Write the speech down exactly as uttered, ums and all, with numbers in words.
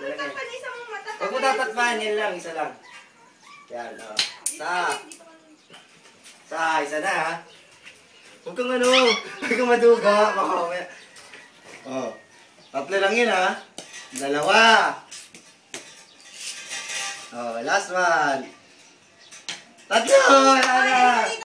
Ilagay. Huwag mo Huwag tatakpan, yan lang, isa lang. Yan, o. Oh. Sa. Sa, isa na ha. Huwag kang ano, huwag kang maduga. Baka mamaya. O. Tatlo lang yun ha. Dalawa. O, last one. Tatlo! Wala na!